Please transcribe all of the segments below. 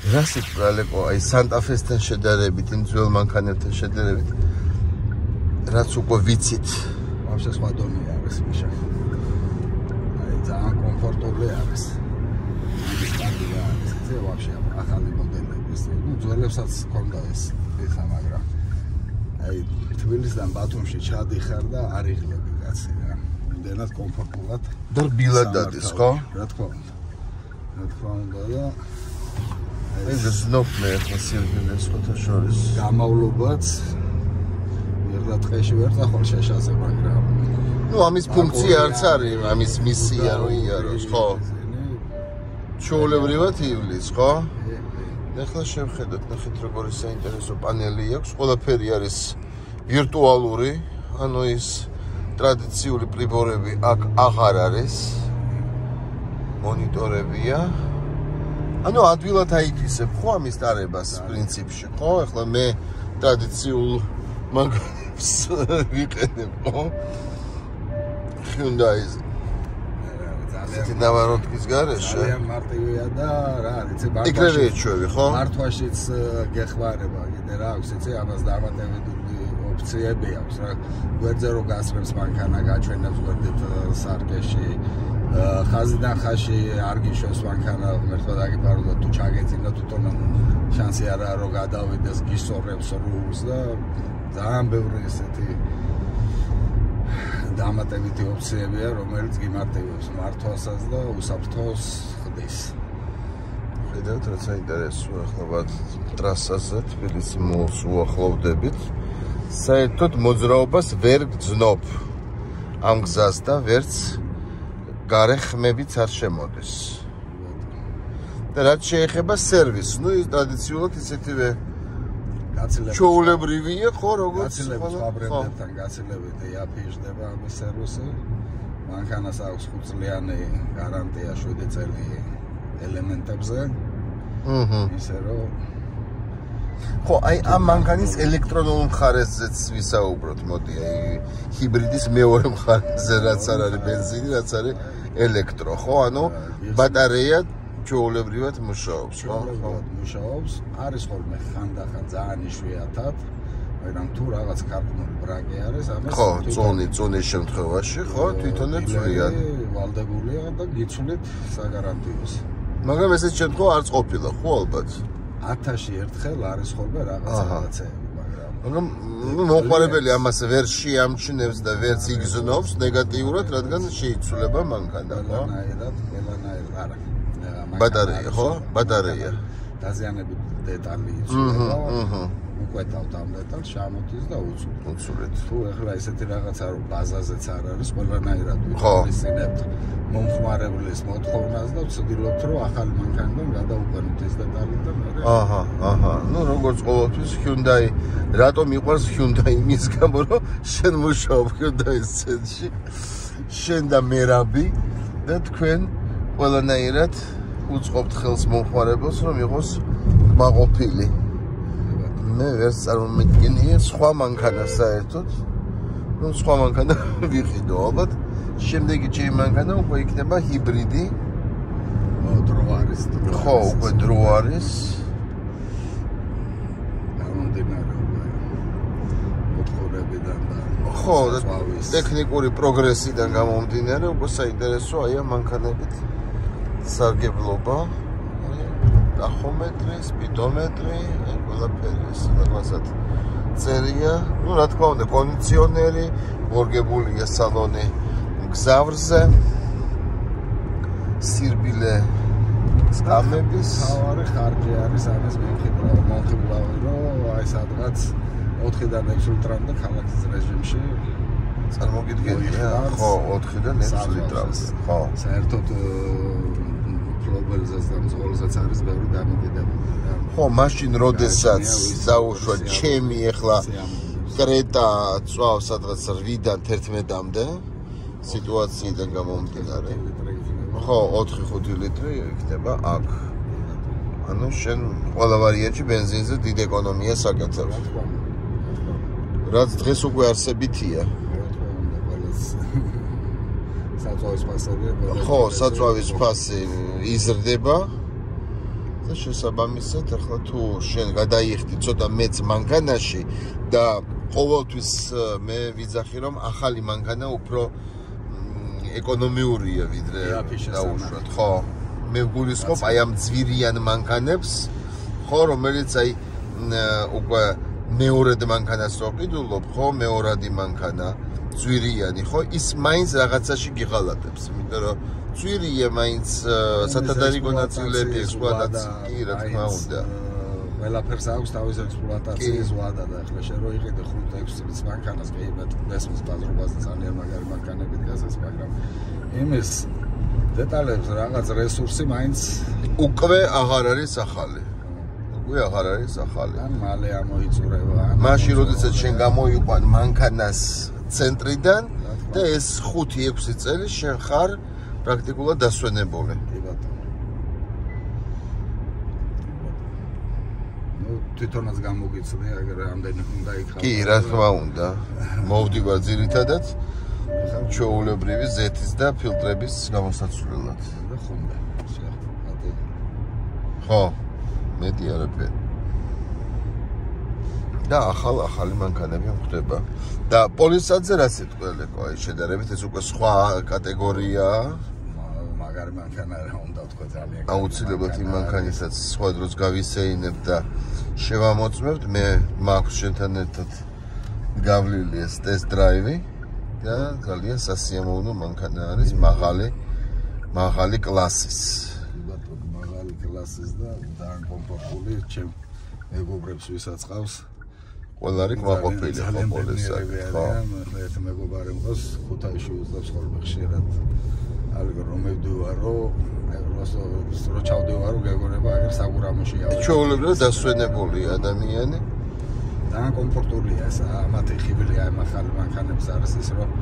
რასით ბრალეკო, აი სანტა-ფესთან შედარებით, იმ ძველ მანქანებთან შედარებით, რაც უკვე ვიცით. Вообще სხვა დონე არის მიშა. აი ძალიან კომფორტული არის. זה вообще ახალი მოდელების. Ну, ძველებსაც ჰქონდა ეს ხა, მაგრამ აი თბილისიდან ბათუმში ჩადიხარ და არ იღლები კაცი რა. იმდენად კომფორტულად. დრბილად დადის, ხო? რა თქმა უნდა. რა თქმა უნდა და აი ზნობ მე ახლა სირბილეს ხოთა შორის. გამავლობაც მერდა ტყეში ვერ წახვალ შეშაზე, მაგრამ ну ამის ფუნქცია არც არის, ამის მისია რო იაროს, ხო? ჩაოლებრივად ივლის, ხო? ახლა შევხედოთ, ნახეთ როგორი საინტერესო პანელი აქვს, ყველაფერი არის ვირტუალური, ანუ ის ტრადიციული პრიბორები აქ აღარ არის. მონიტორებია. ანუ ადვილად აითვისებ ხო ამის დარებას პრინციპში, ხო? ახლა მე ტრადიციულ მაგას ვიყენებ, ხო? Hyundai-ს. ესეთი ნავაროტკის გარეშე. ძალიან მარტივია და რა არის, იცი იქნები ეჩვევი, ხო? მართვაშიც გეხმარება, კიდე რა აქვს, იცი ამას დამატებითი ოფციები აქვს რა. გვერდზე რო გასრებს მანქანა, გაჩვენებს გვერდით სარკეში. ხაზიდან ხაში არ გიშვებს მანქანა, მერტყვა დაგიფარო და თუ ჩაგეძინა თვითონ შანსი არაა რომ გადავიდეს, გისწორებს რულს და ძალიან ბევრი ესეთი დამატებითი ოფციებია, რომელიც გიმარტივებს მართვასაც და უსაფრთხოს ხდის. ხედავთ, რაც საინტერესოა, ახლა ვარ ტრასაზე, თბილისი მოლს უახლოვდებით. საერთოდ მოძრაობას ვერ გძნობ ამ გზას და ვერც გარე ხმებიც არ შემოდის. და რაც შეეხება სერვისს, ну ის ტრადიციულად ისეთივე ჩაოლებრივია, ხო, როგორც სხვა ბრენდებთან გაცილებით იაფიჟდება ამის სერვისი. მანქანას აქვს 5 წლიანი გარანტია 7 წელი ელემენტებზე. ისე რომ ხო, აი ამ მანქანის ელექტრონულ მხარეზეც ვისაუბროთ, მოდი, აი ჰიბრიდის მეორე მხარეზე, რაც არ არის ბენზინი, რაც არის ელექტრო, ხო? ანუ ბატარეა ჩაოლებრივად მუშაობს, ხო? მუშაობს. არის ხოლმე ხანდახან ძალიან იშვიათად, მაგრამ თუ რაღაც კარბონული ბრაკი არის, ამას ხო, წონის შემთხვევაში, ხო, თვითონაც წვიან. ვალდებულია და გიცვლით საგარანტიოს. მაგრამ ესეთ შემთხვევა არც ყოფილა, ხო, ალბათ. 1000-ში ერთხელ არის ხოლმე რაღაცეები, მაგრამ მოყვარებელი ამას ვერ შეამჩნევს და ვერც იგზნობს ნეგატიურად, რადგან შეიცვლება მანქანა, ხო? ყველანაირად არა. ბატარეა, ხო? ბატარეა. დაზიანებით დეტალი იცვლება. უკვეთავთ ამ დეტალს, შემოდის და უცვლით. თუ ეხლა ესეთი რაღაცა რომ ბაზაზეც არ არის, ყველანაირად ვიხსენებთ მომხმარებლის მოთხოვნას და ვცდილობთ რომ ახალი მანქანიდან გადავუყენოთ ეს დეტალი და მე აჰა. ну როგორც ყოველთვის Hyundai, რატომ მიყვარს Hyundai იმის გამო რომ შენ მუშაობ Hyundai-ის ცენტრში, შენ და მერაბი და თქვენ ყველანაირად უწყობთ ხელს მომხმარებელს რომ იყოს მაყოფილი. მე ვერც წარმომედგენია სხვა მანქანა საერთოდ. ну სხვა მანქანა ვიყიდო ალბათ. შემდეგი ჩემი მანქანა უკვე იქნება ჰიბრიდი. დრო არის. ხო, უკვე დრო არის. მოთხოვნებიდან და ხო, ტექნიკური პროგრესიდან გამომდინარე, უკვე საინტერესოა აი ამ მანქანებით სარგებლობა. ტახომეტრი, სპიდომეტრი, ყველაფერი ეს რაღაცად წერია. ну რა თქმა უნდა, კონდიციონერი, მორგებულია სალონი გზავრზე. სირბილე წამების თავარი ხარჯი არის ამის მომხიბლავი, რომ აი სადღაც 4-დან 6 ლიტრამდე ქალაქის რეჟიმში წარმოგიდგენია, ხო, 4-დან 6 ლიტრამდე, ხო. საერთოდ ფლობელზეც და მძღოლზეც არის ბევრი დამოკიდებული. ხო, მაშინ როდესაც დაუშვა ჩემი ახლა კრეტა წვავს სადღაც 8-დან 11-მდე სიტუაციიდან გამომდინარე. ხო, 4-5 ლიტრი იქნება აქ. ანუ შენ ყველა ვარიანტში ბენზინზე დიდ ეკონომიას აკეთებ. რაც დღეს უკვე არსებითია. საწვავის ფასები. ხო, საწვავის ფასი იზრდება. და შესაბამისად ახლა თუ შენ გადაიხდი ცოტა მეც მანქანაში და ყოველთვის მე ვიძახი რომ ახალი მანქანა უფრო ეკონომიურია ვიდრე დაუშვათ ხო მე ვგულისხმობ აი ამ ძვირიან მანქანებს ხო რომელიც აი უკვე მეორედ მანქანას რო ყიდულობ ხო მეორადი მანქანა ძვირიანი ხო ის მაინც რაღაცაში გიღალატებს იმიტომ რომ ძვირია მაინც სათადარიგო ნაწილები სხვადაც კი რა თქმა უნდა ყველაფერს აქვს თავის ექსპლუატაციის ვადა და ახლა შენ რო იყიდე 5-6 წლის მანქანას კი მეტ დესმის ბაზრობას და ძალიან მაგარი მანქანები დგას მაგრამ იმის დეტალებს რაღაც რესურსი მაინც უკვე აღარ არის ახალი უკვე აღარ არის ახალი ან მალე ამოიწურება მაშინ როდესაც შენ გამოიყვან მანქანას ცენტრიდან და ეს 5-6 წელი შენ ხარ პრაქტიკულად დასვენებული კი ბატონო თვითონაც გამოგიცნე აგერ რამდენი უნდა იქნება კი რა თქმა უნდა მოვდივარ ძირითადად ჩვეულებრივი ზეთის და ფილტრების გამოსაცვლელად და ხომდა შეახლა ხო მეტი არაფერი და ახალი მანქანები ხდება და პოლისადზე რა სიტყველეკო აი შედარებით ეს უკვე სხვა კატეგორიაა მაგარი მანქანა რა უნდა თქვა ძალიან აუცილებლად იმ მანქანისაც სხვა დროს გავისეინებ და შევამოწმებთ მე მაქვს შენთან ერთად გავლილი ეს ტესტ დრაივი და ძალიან სასიამოვნო მანქანა არის მაღალი კლასის ბატონო მაღალი კლასის და ძალიან კომფორტული ჩემ მეგობრებს ვისაც ყავს ყველა არის კმაყოფილი პოლისად ხო ერთ მეგობარი მყავს ქუთაისში უძლებს ხოლმე ხშირად ალგო რომ მევდივარო რო ჩავდივარო გეგონება აგერ საგურამოში ავიდე ჩვეულებრივად დასვენებული ადამიანი ძალიან კომფორტულია ეს ამათი ხიბილი აი ახალი მანქანებს არის ის რომ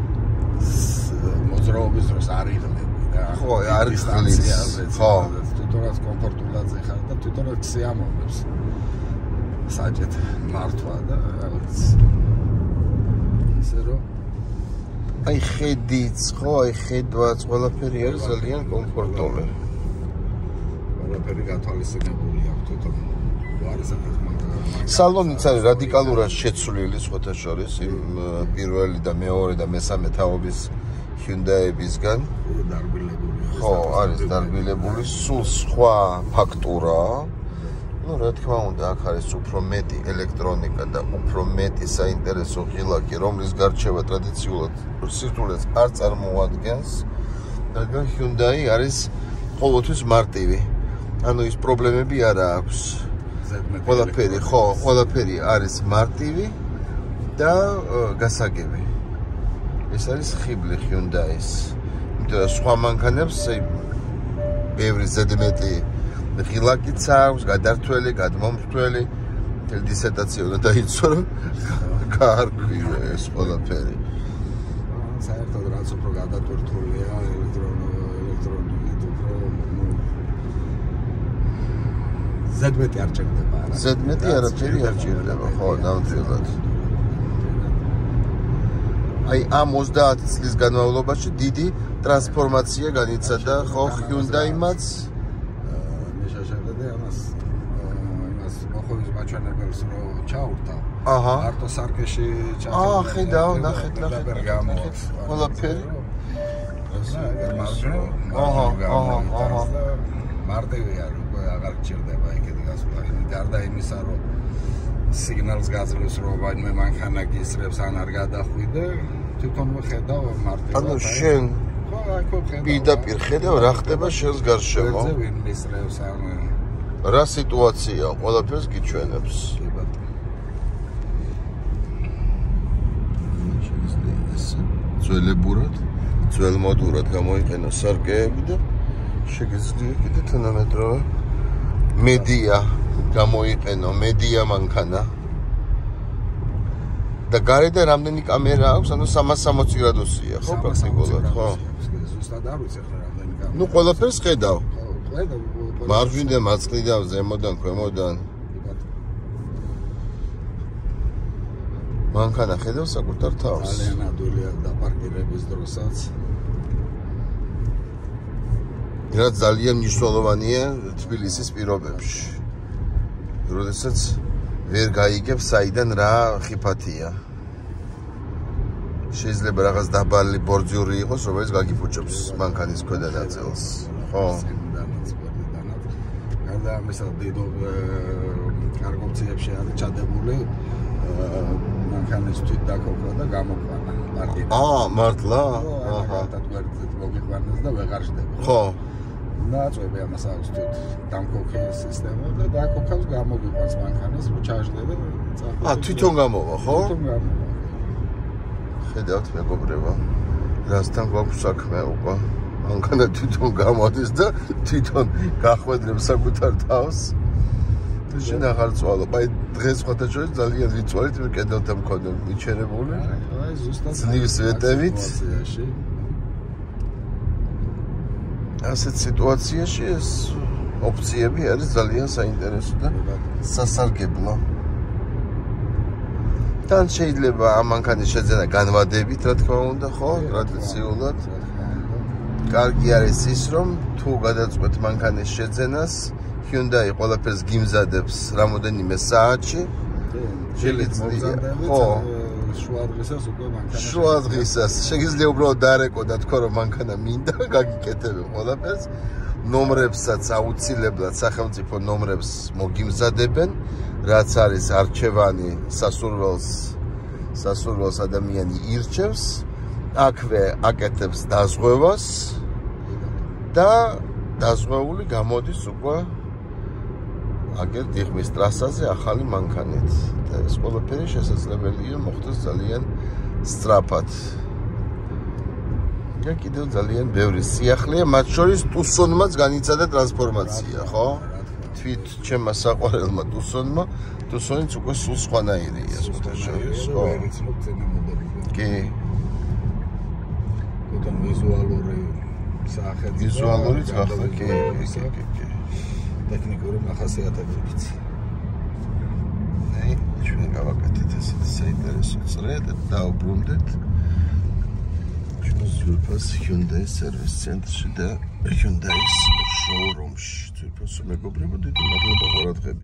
მოძრაობის დროს არ იღლები და ხო არ იღლის ხო თვითონაც კომფორტულად ზეხარ და თვითონაც სიამოვნებს საჭეთ მართვა და რაღაც ისე რომ აი ხედიც ხო აი ხედვაც ყველაფერი არის ძალიან კომფორტული ყველაფერი გათვალისწინებული აქვს თვითონ არის ახლა სალონიც არის რადიკალურად შეცვლილი სხვათა შორის იმ პირველი და მეორე და მესამე თაობის Hyundai-ებისგან ხო არის დარბილებული სულ სხვა ფაქტურაა ну რა თქმა უნდა აქ არის უფრო მეტი ელექტრონიკა და უფრო მეტი საინტერესო ღილაკი რომლის გარჩევა ტრადიციულად სირთულეს არ წარმოადგენს მაგრამ Hyundai არის ყოველთვის მარტივი ანუ ის პრობლემები არ აქვს ყველაფერი ხო ყველაფერი არის მარტივი და გასაგები ეს არის ხიბლი Hyundai-ის იმიტომ რომ სხვა მანქანებს ბევრი ზედმეტი ღილაკიც აქვს გადართველი გადმომრთველი მთელი დისერტაცია უნდა დაიცვა რომ გაარკვივა ეს ყველაფერი საერთოდ რაც უფრო გადატვირთულია ელექტრონიკით უფრო ზედმეტი არ ჭირდება არა ზედმეტი არაფერი არ ჭირდება ხო ნამდვილად აი ამ 30 წლის განმავლობაში დიდი ტრანსფორმაცია განიცადა ხო Hyundai-მაც მაჩვენებელს რო ჩაურთა აჰა მარტო სარკეში ჩაურთა ხედავ ნახეთ ყველაფერი აჰა მარტივია უკვე აღარ გჭირდება იქეთ გასვლა გარდა იმისა რომ სიგნალს გაძლევს რომ ვაიმე მანქანა გისრებს ან არ გადახვიდე თვითონვე ხედავ მარტივად ანუ შენ ხო აი ხო ხედავ პირდაპირ ხედავ რა ხდება შენს გარშემო ზე ვინ მისრევს ან რა სიტუაცია ყველაფერს გიჩვენებს ძველებურად ძველმოდურად გამოიყენა სარკეები და შეგიძლია კიდე თანამედროვე მედია გამოიყენო მედია მანქანა და გარედან რამდენი კამერა აქვს ანუ 360 გრადუსია ხო პრაქტიკულად ხო ზუსტად არ ვიცი ახლა რამდენი კამერა ნუ ყველაფერს ხედავ ხედავ მარჯვნიდან მარცხნიდან ზემოდან ქვემოდან მანქანა ხედავ საკუთარ თავს ძალიან ადვილია დაპარკირების დროსაც რაც ძალიან მნიშვნელოვანია თბილისის პირობებში. როდესაც ვერ გაიგებს საიდან რა ხიფათია. შეიძლება რაღაც დაბალი ბორძიური იყოს, რომელიც გაგიფუჭებს მანქანის ქვედა ნაწილს. ხო? გარდა ამისა დიდ კარგობციებში არის ჩადებული მანქანის თვითდაქოქვა და გამოყვანა. მართლა? აჰა, თათგვერდით მოგიყვანეს და ვეღარ შდება. ხო. ნაწყვეტი ამას აქვს დამქოქის სისტემა და დაქოქავს გამოგიყვანს მანქანას, რომ ჩაჟდე და წახვიდე. თვითონ გამოვა, ხო? თვითონ გამოვა. ხედავთ მეგობრებო, რასთან გვაქვს საქმე უკვე. მანქანა თვითონ გამოდის და თვითონ გახვედრებს საკუთარ თავს. შენ აღარ წვალობ. აი დღეს ხოთა შორის ძალიან ვიწვალით მე კედელთან მქონდა მიჩერებული. აი ზუსტად ძლივს ვეტევით. ასეთ სიტუაციაში ეს ოფციები არის ძალიან საინტერესო და სასარგებლო. თან შეიძლება ამ მანქანის შეძენა განვადებით, რა თქმა უნდა, ხო, ტრადიციულად. კარგი არის ის, რომ თუ გადაწყვეტ მანქანის შეძენას, Hyundai ყველაფერს გიმზადებს რამოდენიმე საათში. შეიძლება ხო, შუადღისას უკვე მანქანა. შუადღისას შეგიძლია უბრალოდ დაარეკო და თქო რომ მანქანა მინდა, გაგიკეთებ ყველაფერს. ნომრებსაც აუცილებლად სახელმწიფო ნომრებს მოგიმზადებენ, რაც არის არჩევანი სასურველს ადამიანი ირჩევს, აქვე აკეთებს დაზღვევას და დაზღვეული გამოდის უკვე აგერ დიღმის ტრასაზე ახალი მანქანით და ეს ყველაფერი შესაძლებელია მოხდეს ძალიან სწრაფად. და კიდევ ძალიან ბევრი სიახლეა, მათ შორის ტუსონმაც განიცადა ტრანსფორმაცია, ხო? თვით ჩემმა საყვარელმა ტუსონიც უკვე სულ სხვანაირია, სხვა შორის, ხო? კი. თვითონ ვიზუალური სახეც ვიზუალურიც გახდა, კი. ტექნიკური მახასიათებლებით. აი, ჩვენ გავაკეთეთ ესეთი საინტერესო წრე და დაუბრუნდეთ ჩვენს ძვირფას Hyundai service ცენტრში და Hyundai showroom-ში. ძვირფასო მეგობრებო, დიდი მადლობა ყურადღებით.